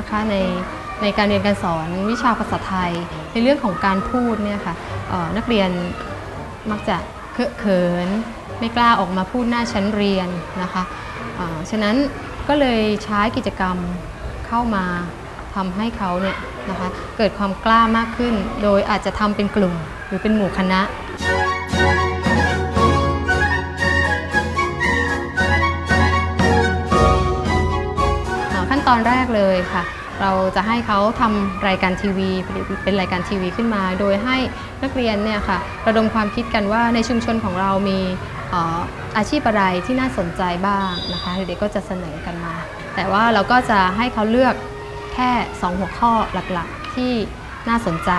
นะคะในการเรียนการสอนวิชาภาษาไทยในเรื่องของการพูดเนี่ยค่ะนักเรียนมักจะเคอะเขินไม่กล้าออกมาพูดหน้าชั้นเรียนนะคะฉะนั้นก็เลยใช้กิจกรรมเข้ามาทำให้เขาเนี่ยนะคะเกิดความกล้ามากขึ้นโดยอาจจะทำเป็นกลุ่มหรือเป็นหมู่คณะขั้นตอนแรกเลยค่ะเราจะให้เขาทำรายการทีวีเป็นรายการทีวีขึ้นมาโดยให้นักเรียนเนี่ยค่ะระดมความคิดกันว่าในชุมชนของเรามีอาชีพอะไรที่น่าสนใจบ้างนะคะเด็กๆก็จะเสนอกันมาแต่ว่าเราก็จะให้เขาเลือกแค่2หัวข้อหลักๆที่น่าสนใจ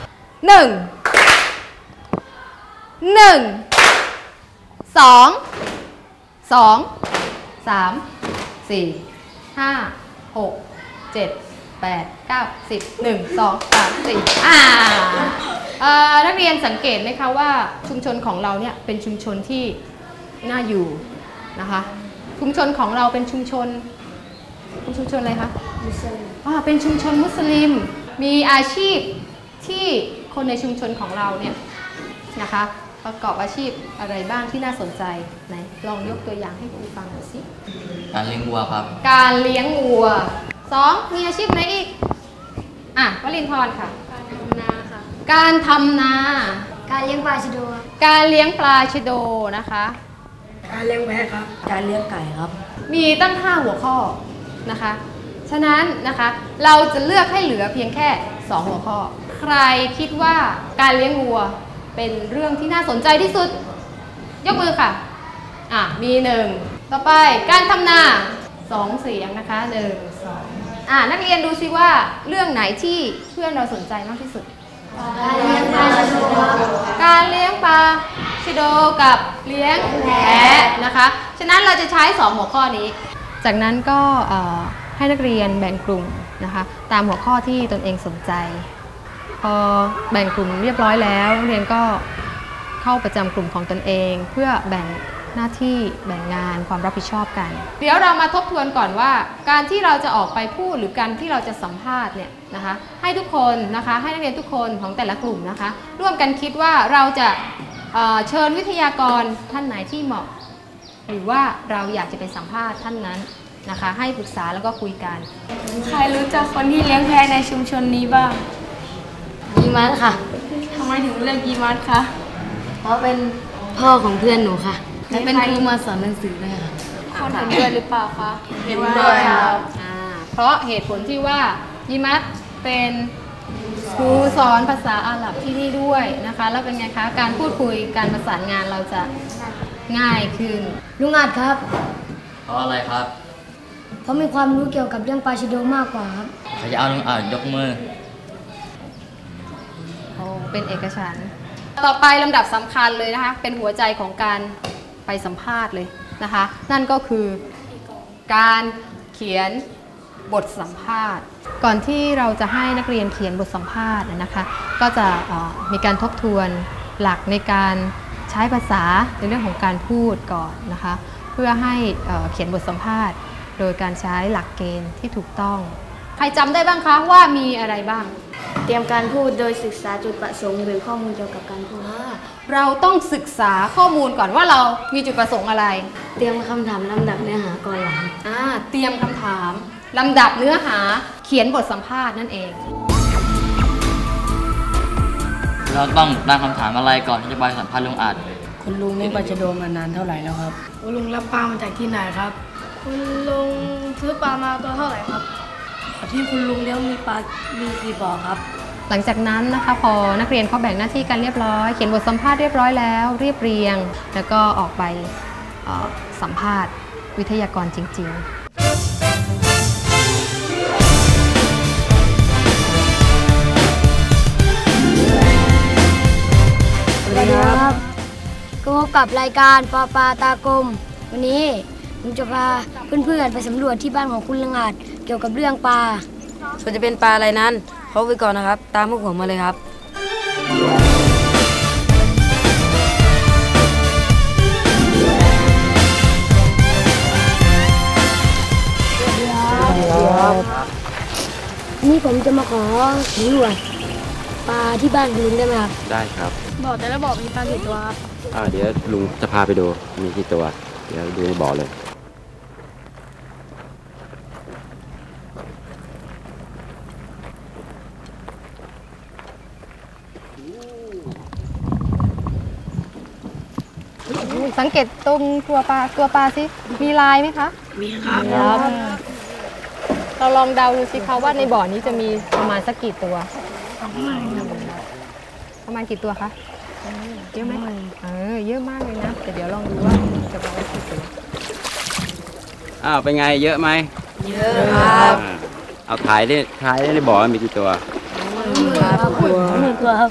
นักเรียนสังเกตไหมคะว่าชุมชนของเราเนี่ยเป็นชุมชนที่น่าอยู่นะคะชุมชนของเราเป็นชุมชนอะไรคะมุสลิมเป็นชุมชนมุสลิมมีอาชีพที่คนในชุมชนของเราเนี่ยนะคะประกอบอาชีพอะไรบ้างที่น่าสนใจไหนลองยกตัวอย่างให้ครูฟังหน่อยสิการเลี้ยงวัวครับการเลี้ยงวัว2มีอาชีพไหนอีกวลินทร์ค่ะการทำนาค่ะการทำนาการเลี้ยงปลาชะโดการเลี้ยงปลาชะโดนะคะการเลี้ยงแพะครับการเลี้ยงไก่ครับมีตั้ง5หัวข้อนะคะฉะนั้นนะคะเราจะเลือกให้เหลือเพียงแค่2หัวข้อใครคิดว่าการเลี้ยงวัวเป็นเรื่องที่น่าสนใจที่สุดยกมือค่ะมี1ต่อไปการทำนา2เสียงนะคะ1 2นักเรียนดูซิว่าเรื่องไหนที่เพื่อนเราสนใจมากที่สุดการเลี้ยงปลาชะโดการเลี้ยงปลาชะโดกับเลี้ยงแพะนะคะฉะนั้นเราจะใช้2หัวข้อนี้จากนั้นก็ให้นักเรียนแบ่งกลุ่มนะคะตามหัวข้อที่ตนเองสนใจพอแบ่งกลุ่มเรียบร้อยแล้วนักเรียนก็เข้าประจำกลุ่มของตนเองเพื่อแบ่งหน้าที่แบ่งงานความรับผิดชอบกันเดี๋ยวเรามาทบทวนก่อนว่าการที่เราจะออกไปพูดหรือการที่เราจะสัมภาษณ์เนี่ยนะคะให้ทุกคนนะคะให้นักเรียนทุกคนของแต่ละกลุ่มนะคะร่วมกันคิดว่าเราจะเชิญวิทยากรท่านไหนที่เหมาะหรือว่าเราอยากจะไปสัมภาษณ์ท่านนั้นนะคะให้ปรึกษาแล้วก็คุยกันใครรู้จักคนที่เลี้ยงแพะในชุมชนนี้บ้างยีมัดค่ะทำไมถึงเลือกยีมัดคะเพราะเป็นพ่อของเพื่อนหนูค่ะและเป็นครูมาสอนหนังสือด้วยค่ะคนเห็นด้วยหรือเปล่าคะเห็นด้วยครับเพราะเหตุผลที่ว่ายีมัดเป็นครูสอนภาษาอาหรับที่นี่ด้วยนะคะแล้วเป็นไงคะการพูดคุยการประสานงานเราจะง่ายขึ้นลุงอาจครับเพราะอะไรครับเพราะมีความรู้เกี่ยวกับเรื่องปลาชะโดมากกว่าครับใครจะเอาลุงอาจยกมือเป็นเอกฉันท์ต่อไปลำดับสำคัญเลยนะคะเป็นหัวใจของการไปสัมภาษณ์เลยนะคะนั่นก็คือการเขียนบทสัมภาษณ์ก่อนที่เราจะให้นักเรียนเขียนบทสัมภาษณ์นะคะก็จะมีการทบทวนหลักในการใช้ภาษาในเรื่องของการพูดก่อนนะคะเพื่อให้เขียนบทสัมภาษณ์โดยการใช้หลักเกณฑ์ที่ถูกต้องใครจำได้บ้างคะว่ามีอะไรบ้างเตรียมการพูดโดยศึกษาจุดประสงค์หรือข้อมูลเกี่ยวกับการพูดเราต้องศึกษาข้อมูลก่อนว่าเรามีจุดประสงค์อะไรเตรียมคำถามลำดับเนื้อหาก่อนหลังเตรียมคำถามลำดับเนื้อหาเขียนบทสัมภาษณ์นั่นเองเราต้องตั้งคำถามอะไรก่อนที่จะไปสัมภาษณ์ลุงอาจคุณลุงเลี้ยงปลาชะโดมานานเท่าไหร่แล้วครับคุณลุงรับปลามาจากที่ไหนครับคุณลุงซื้อปลามาตัวเท่าไหร่ครับที่คุณลุงเลี้ยงมีปลามีกี่บ่อครับหลังจากนั้นนะคะพอนักเรียนเขาแบ่งหน้าที่กันเรียบร้อยเขียนบทสัมภาษณ์เรียบร้อยแล้วเรียบเรียงแล้วก็ออกไปสัมภาษณ์วิทยากรจริงๆสวัสดีครับก็พบกับรายการปลาตากลมวันนี้ผมจะพาเพื่อนๆไปสำรวจที่บ้านของคุณลุงอาจเกี่ยวกับเรื่องปลาส่วนจะเป็นปลาอะไรนั้นเขาไปก่อนนะครับตามพวกผมมาเลยครับผมจะมาขอสำรวจปลาที่บ้านคุณลุงได้ไหมครับได้ครับบ่อแต่ละบ่อมีปลากี่ตัวครับเดี๋ยวลุงจะพาไปดูมีกี่ตัว เดี๋ยวดูในบ่อเลยสังเกตตรงตัวปลาสิมีลายไหมคะมีครับเราลองเดาดูสิคะว่าในบ่อนี้จะมีประมาณสักกี่ตัวประมาณกี่ตัวคะเยอะไหมเยอะมากเลยนะแต่เดี๋ยวลองดูว่าจะประมาณกี่ตัวเป็นไงเยอะไหมเยอะครับ เอาถ่ายได้ในบ่อมีกี่ตัว 1 ตัวครับ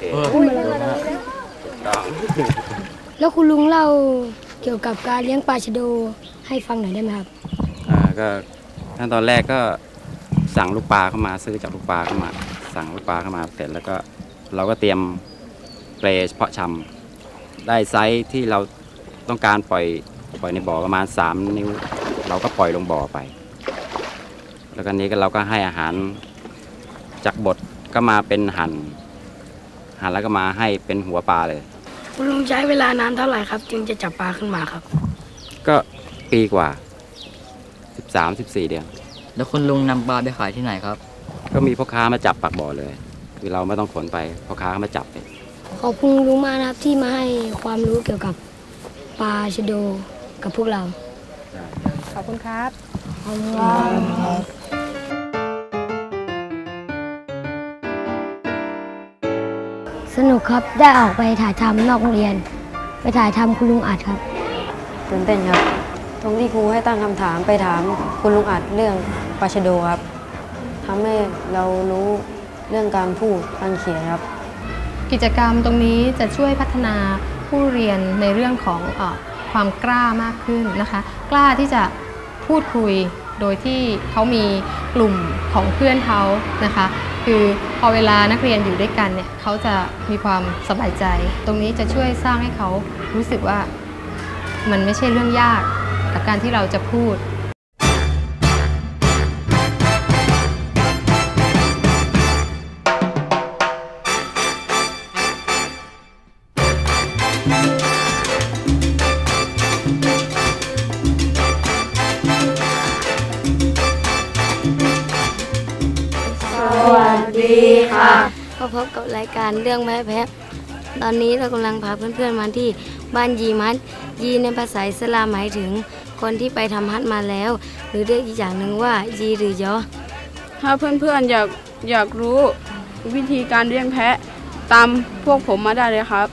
แล้วคุณลุงเล่าเกี่ยวกับการเลี้ยงปลาชะโดให้ฟังหน่อยได้ไหมครับก็ขั้นตอนแรกก็สั่งลูกปลาเข้ามาซื้อจากลูกปลาเข้ามา สั่งลูกปลาเข้ามาเสร็จแล้วก็เราก็เตรียมเปลเพาะชำได้ไซส์ที่เราต้องการปล่อยในบ่อประมาณ3 นิ้ว เราก็ปล่อยลงบ่อไป แล้วก็นี้ก็เราก็ให้อาหารจากบดก็มาเป็นหั่นแล้วก็มาให้เป็นหัวปลาเลยคุณลุงใช้เวลานานเท่าไหร่ครับ จึงจะจับปลาขึ้นมาครับก็ปีกว่า 13-14 เดือนแล้วคุณลุงนำปลาไปขายที่ไหนครับก็มีพ่อค้ามาจับปากบ่อเลย คือเราไม่ต้องขนไปพ่อค้ามาจับเลยขอบคุณลุงมากนะครับที่มาให้ความรู้เกี่ยวกับปลาชะโดกับพวกเราขอบคุณครับสนุกครับได้ออกไปถ่ายทำนอกโรงเรียน ไปถ่ายทำคุณลุงอัดครับตื่นเต้นครับตรงที่ครูให้ตั้งคำถามไปถามคุณลุงอัดเรื่องปลาชะโดครับทำให้เรารู้เรื่องการพูดการเขียนครับกิจกรรมตรงนี้จะช่วยพัฒนาผู้เรียนในเรื่องของความกล้ามากขึ้นนะคะกล้าที่จะพูดคุยโดยที่เขามีกลุ่มของเพื่อนเขานะคะคือพอเวลานักเรียนอยู่ด้วยกันเนี่ยเขาจะมีความสบายใจตรงนี้จะช่วยสร้างให้เขารู้สึกว่ามันไม่ใช่เรื่องยากกับการที่เราจะพูดก็พบกับรายการเรื่องแพ้แพะตอนนี้เรากำลังพาเพื่อนๆมาที่บ้านยีมัดยีในภาษาอิสลามหมายถึงคนที่ไปทำฮัจญ์มาแล้ว หรือเรียกอีกอย่างหนึ่งว่ายีหรือยอถ้าเพื่อนๆอยากรู้วิธีการเลี้ยงแพะตามพวกผมมาได้เลยครับ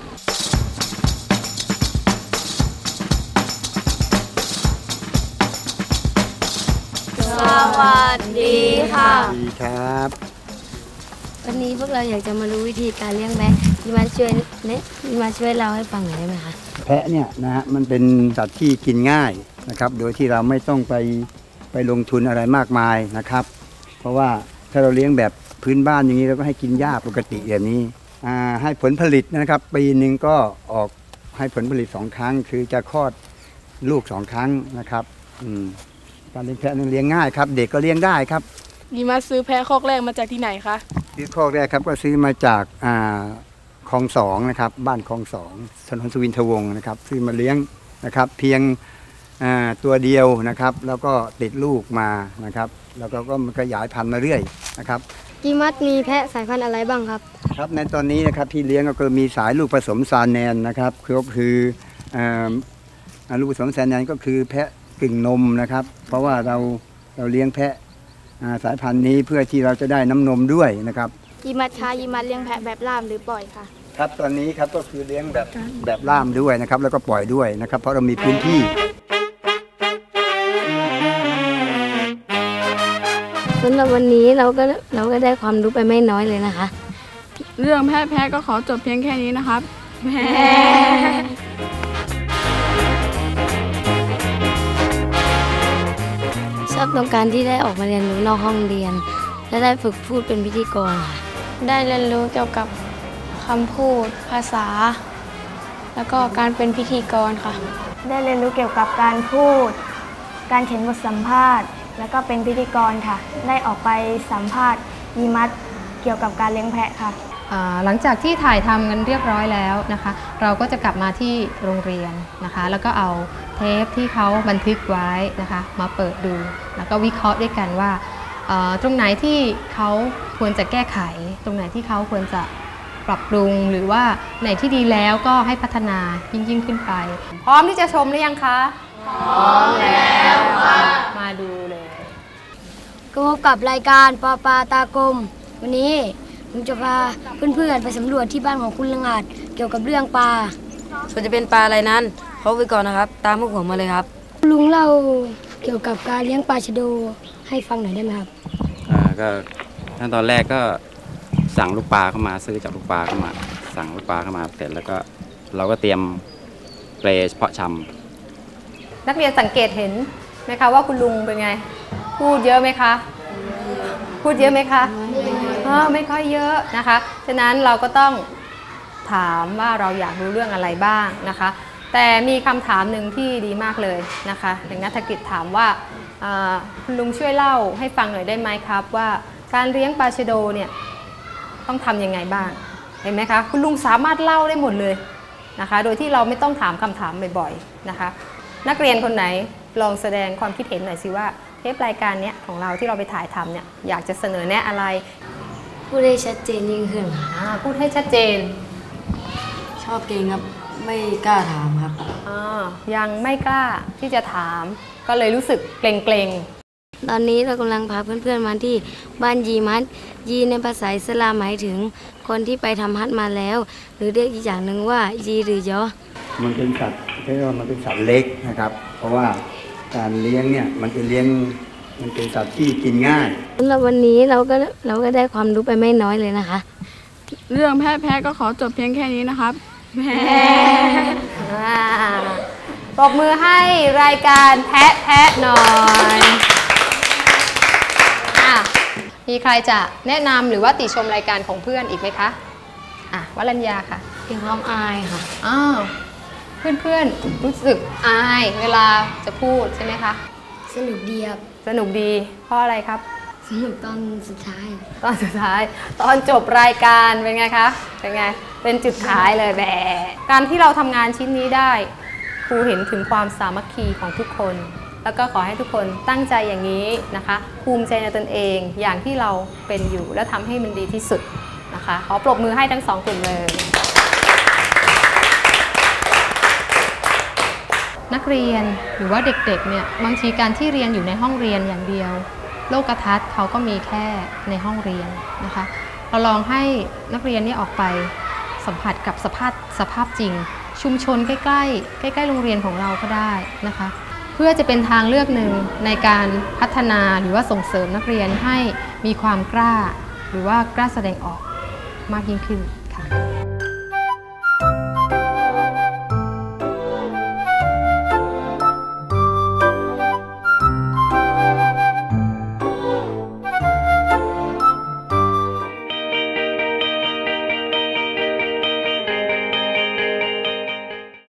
สวัสดีค่ะดีครับวันนี้พวกเราอยากจะมารู้วิธีการเลี้ยงแพะยีมัดช่วยเล่าให้ฟังหน่อยได้ไหมคะแพะเนี่ยนะฮะมันเป็นสัตว์ที่กินง่ายนะครับโดยที่เราไม่ต้องไปลงทุนอะไรมากมายนะครับเพราะว่าถ้าเราเลี้ยงแบบพื้นบ้านอย่างนี้เราก็ให้กินหญ้าปกติแบบนี้ให้ผลผลิตนะครับปีหนึ่งก็ออกให้ผลผลิต2 ครั้งคือจะคลอดลูก2 ครั้งนะครับการเลี้ยงแพะนั้นเลี้ยงง่ายครับเด็กก็เลี้ยงได้ครับยีมาซื้อแพะคอกแรกมาจากที่ไหนคะซื้อคอกแรกครับก็ซื้อมาจากคลอง2นะครับบ้านคลอง2ถนนสุวินทวงศ์นะครับซื้อมาเลี้ยงนะครับเพียงตัวเดียวนะครับแล้วก็ติดลูกมานะครับแล้วก็มันขยายพันธุ์มาเรื่อยนะครับยีมัดมีแพะสายพันธุ์อะไรบ้างครับครับในตอนนี้นะครับที่เลี้ยงก็มีสายลูกผสมซาแนนนะครับก็คือลูกผสมซาแนนก็คือแพะกึ่งนมนะครับเพราะว่าเราเลี้ยงแพะสายพันธุ์นี้เพื่อที่เราจะได้น้ำนมด้วยนะครับยีมัดคะยีมัดเลี้ยงแพะแบบล่ามหรือปล่อยคะครับตอนนี้ครับก็คือเลี้ยงแบบล่ามด้วยนะครับแล้วก็ปล่อยด้วยนะครับเพราะเรามีพื้นที่สำหรับวันนี้เราก็ได้ความรู้ไปไม่น้อยเลยนะคะเรื่องแพะก็ขอจบเพียงแค่นี้นะครับชอบตรงการที่ได้ออกมาเรียนรู้นอกห้องเรียน และได้ฝึกพูดเป็นพิธีกรค่ะได้เรียนรู้เกี่ยวกับคำพูดภาษา แล้วก็การเป็นพิธีกรค่ะ ได้เรียนรู้เกี่ยวกับการพูด การเขียนบทสัมภาษณ์ แล้วก็เป็นพิธีกรค่ะ ได้ออกไปสัมภาษณ์ยีมัดเกี่ยวกับการเลี้ยงแพะค่ะหลังจากที่ถ่ายทำกันเรียบร้อยแล้วนะคะ เราก็จะกลับมาที่โรงเรียนนะคะ แล้วก็เอาเทปที่เขาบันทึกไว้นะคะมาเปิดดูแล้วก็วิเคราะห์ด้วยกันว่าตรงไหนที่เขาควรจะแก้ไขตรงไหนที่เขาควรจะปรับปรุงหรือว่าไหนที่ดีแล้วก็ให้พัฒนายิ่งขึ้นไปพร้อมที่จะชมหรือยังคะพร้อมแล้วค่ะมาดูเลยก็พบกับรายการปอปลาตากลมวันนี้ผมจะพาเพื่อนๆไปสำรวจที่บ้านของคุณลุงอาจเกี่ยวกับเรื่องปลาส่วนจะเป็นปลาอะไรนั้นเขาไปก่อนนะครับตามพวกผมมาเลยครับลุงเล่าเกี่ยวกับการเลี้ยงปลาชะโดให้ฟังหน่อยได้ไหมครับก็ขั้นตอนแรกก็สั่งลูกปลาเข้ามาซื้อจากลูกปลาเข้ามาสั่งลูกปลาเข้ามาเสร็จแล้วก็เราก็เตรียมเปลเพาะชำนักเรียนสังเกตเห็นไหมคะว่าคุณลุงเป็นไงพูดเยอะไหมคะพูดเยอะไหมคะไม่ค่อยเยอะนะคะฉะนั้นเราก็ต้องถามว่าเราอยากรู้เรื่องอะไรบ้างนะคะแต่มีคำถามหนึ่งที่ดีมากเลยนะคะอย่างนัฐกิจถามว่าคุณลุงช่วยเล่าให้ฟังหน่อยได้ไหมครับว่าการเลี้ยงปลาชะโดเนี่ยต้องทำยังไงบ้างเห็นไหมคะคุณลุงสามารถเล่าได้หมดเลยนะคะโดยที่เราไม่ต้องถามคำถามบ่อยๆนะคะนักเรียนคนไหนลองแสดงความคิดเห็นหน่อยสิว่าเทปรายการนี้ของเราที่เราไปถ่ายทำเนี่ยอยากจะเสนอแนะอะไรพูดให้ชัดเจนยิ่งขึ้นพูดให้ชัดเจนชอบเก่งครับไม่กล้าถามครับยังไม่กล้าที่จะถามก็เลยรู้สึกเกรงๆตอนนี้เรากำลังพาเพื่อนๆมาที่บ้านยีมัดยีในภาษาอิสลามหมายถึงคนที่ไปทำฮัจญ์มาแล้วหรือเรียกอีกอย่างหนึ่งว่ายีหรือยอมันเป็นสัตว์เรียกว่ามันเป็นสัตว์เล็กนะครับเพราะว่าการเลี้ยงเนี่ยมันเป็นสัตว์ที่กินง่ายแล้ววันนี้เราก็ได้ความรู้ไปไม่น้อยเลยนะคะเรื่องแพะก็ขอจบเพียงแค่นี้นะครับปรบมือให้รายการแพะหน่อยมีใครจะแนะนำหรือว่าติชมรายการของเพื่อนอีกไหมคะวรัญญาค่ะมีความอายค่ะเพื่อนรู้สึกอายเวลาจะพูดใช่ไหมคะสนุกดีครับสนุกดีเพราะอะไรครับสนุกตอนสุดท้ายตอนจบรายการเป็นไงคะเป็นไงเป็นจุดขายเลยแบบการที่เราทำงานชิ้นนี้ได้ครูเห็นถึงความสามัคคีของทุกคนแล้วก็ขอให้ทุกคนตั้งใจอย่างนี้นะคะภูมิใจในตนเองอย่างที่เราเป็นอยู่และทำให้มันดีที่สุดนะคะขอปรบมือให้ทั้งสองกลุ่มเลยนักเรียนหรือว่าเด็กๆเนี่ยบางทีการที่เรียนอยู่ในห้องเรียนอย่างเดียวโลกทัศน์เขาก็มีแค่ในห้องเรียนนะคะเราลองให้นักเรียนนี่ออกไปสัมผัสกับสภาพจริงชุมชนใกล้ๆโรงเรียนของเราก็ได้นะคะเพื่อจะเป็นทางเลือกหนึ่งในการพัฒนาหรือว่าส่งเสริมนักเรียนให้มีความกล้าหรือว่ากล้าแสดงออกมากยิ่งขึ้นค่ะ